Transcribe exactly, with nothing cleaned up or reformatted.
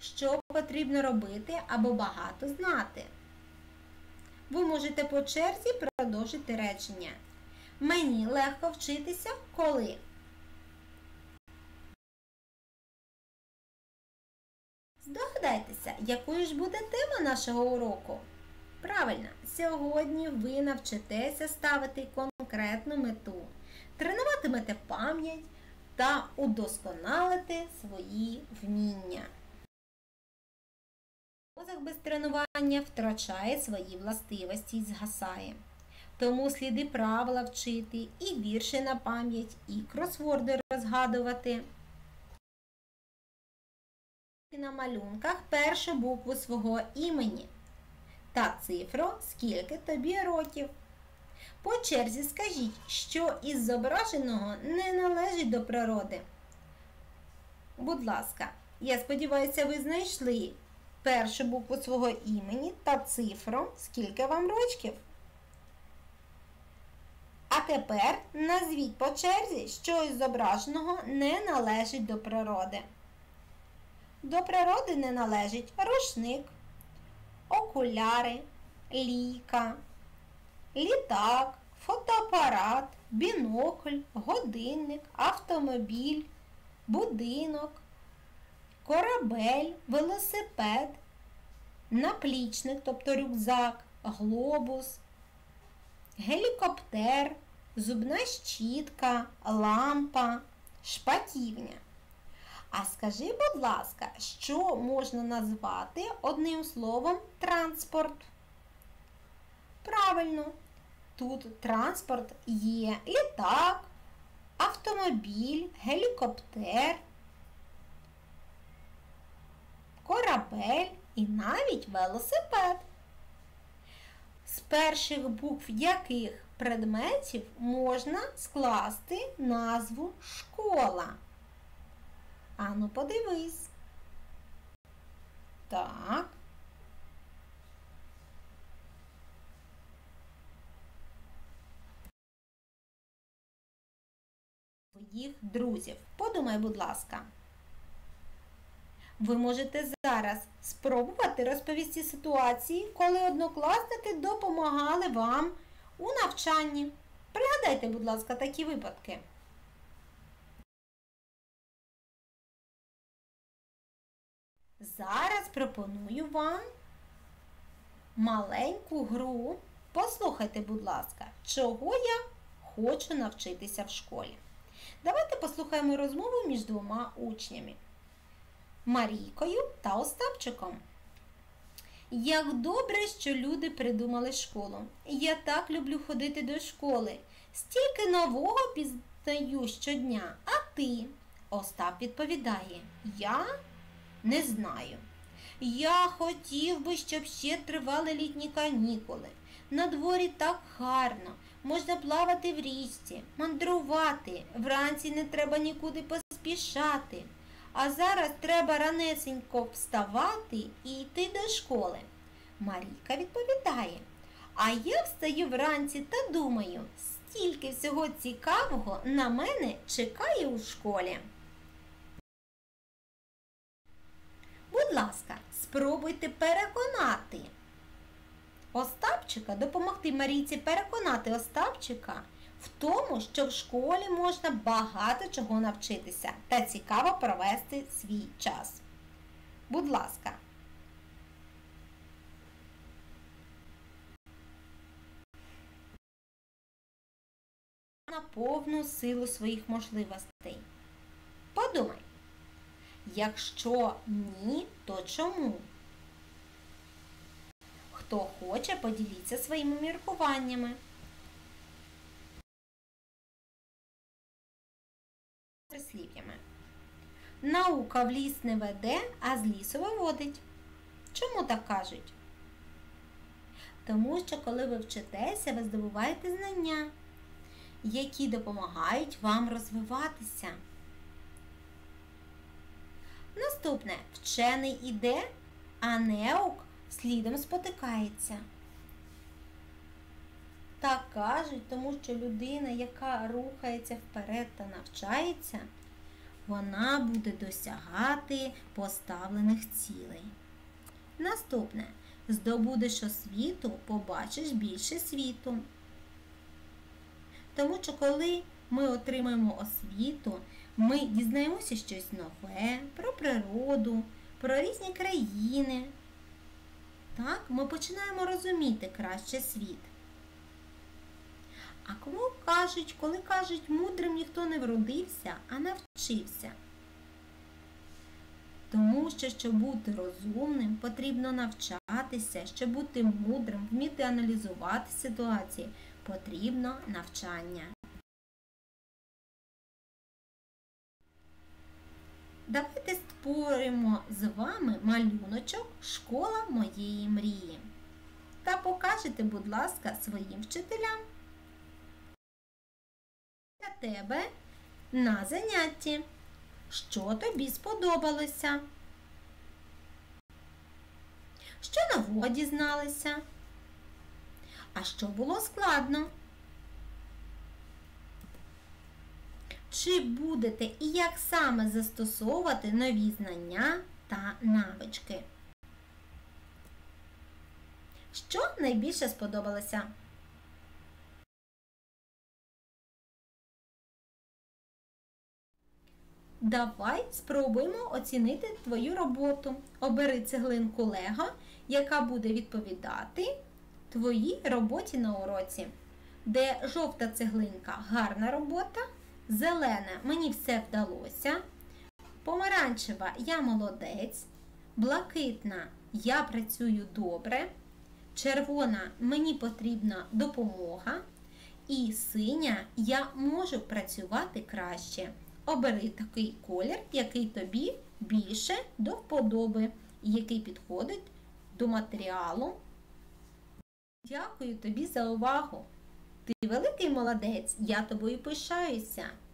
що потрібно робити або багато знати. Ви можете по черзі продовжити речення. Мені легко вчитися, коли. Здогадайтеся, якою ж буде тема нашого уроку? Правильно, сьогодні ви навчитеся ставити конкретну мету, тренуватимете пам'ять та удосконалите свої вміння. Мозок без тренування втрачає свої властивості і згасає. Тому слід і правила вчити, і вірші на пам'ять, і кросворди розгадувати. На малюнках першу букву свого імені та цифру, скільки тобі років. По черзі скажіть, що із зображеного не належить до природи. Будь ласка, я сподіваюся, ви знайшли першу букву свого імені та цифру, скільки вам років. А тепер назвіть по черзі, що із зображеного не належить до природи. До природи не належить рушник, окуляри, лійка, літак, фотоапарат, бінокль, годинник, автомобіль, будинок, корабель, велосипед, наплічник, тобто рюкзак, глобус, гелікоптер, зубна щітка, лампа, шпаківня. А скажи, будь ласка, що можна назвати одним словом транспорт? Правильно, тут транспорт є літак, автомобіль, гелікоптер, корабель і навіть велосипед. З перших букв яких предметів можна скласти назву школа? Ану, подивись. Так. Своїх друзів. Подумай, будь ласка. Ви можете зараз спробувати розповісти ситуації, коли однокласники допомагали вам у навчанні. Пригадайте, будь ласка, такі випадки. Зараз пропоную вам маленьку гру. Послухайте, будь ласка, чого я хочу навчитися в школі. Давайте послухаємо розмову між двома учнями. Марійкою та Остапчиком. Як добре, що люди придумали школу. Я так люблю ходити до школи. Стільки нового пізнаю щодня. А ти? Остап відповідає. Я не знаю. Я хотів би, щоб ще тривали літні канікули. На дворі так гарно. Можна плавати в річці, мандрувати. Вранці не треба нікуди поспішати. А зараз треба ранесенько вставати і йти до школи. Марійка відповідає. А я встаю вранці та думаю, стільки всього цікавого на мене чекає у школі. Будь ласка, спробуйте переконати Остапчика, допомогти Марійці переконати Остапчика в тому, що в школі можна багато чого навчитися та цікаво провести свій час. Будь ласка. На повну силу своїх можливостей. Подумай. Якщо ні, то чому? Хто хоче, поділіться своїми міркуваннями. Прислів'ями. Наука в ліс не веде, а з лісу виводить. Чому так кажуть? Тому що коли ви вчитеся, ви здобуваєте знання, які допомагають вам розвиватися. Наступне. Вчений іде, а неук слідом спотикається. Так кажуть, тому що людина, яка рухається вперед та навчається, вона буде досягати поставлених цілей. Наступне. Здобудеш освіту, побачиш більше світу. Тому що коли ми отримаємо освіту, ми дізнаємося щось нове про природу, про різні країни. Так, ми починаємо розуміти краще світ. А кому кажуть, коли кажуть, мудрим ніхто не вродився, а навчився. Тому що, щоб бути розумним, потрібно навчатися, щоб бути мудрим, вміти аналізувати ситуації, потрібно навчання. Давайте створимо з вами малюночок «Школа моєї мрії» та покажете, будь ласка, своїм вчителям для тебе на занятті. Що тобі сподобалося? Що нового дізналися? А що було складно? Чи будете і як саме застосовувати нові знання та навички? Що найбільше сподобалося? Давай спробуємо оцінити твою роботу. Обери цеглинку Лего, яка буде відповідати твоїй роботі на уроці. Де жовта цеглинка – гарна робота, зелена – мені все вдалося, помаранчева – я молодець, блакитна – я працюю добре, червона – мені потрібна допомога і синя – я можу працювати краще. Обери такий колір, який тобі більше до вподоби і який підходить до матеріалу. Дякую тобі за увагу. Ти великий молодець, я тобою пишаюся.